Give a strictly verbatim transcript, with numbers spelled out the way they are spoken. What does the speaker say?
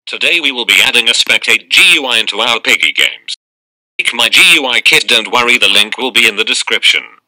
Today we will be adding a spectate G U I into our Piggy games. Make my G U I kit, don't worry, the link will be in the description.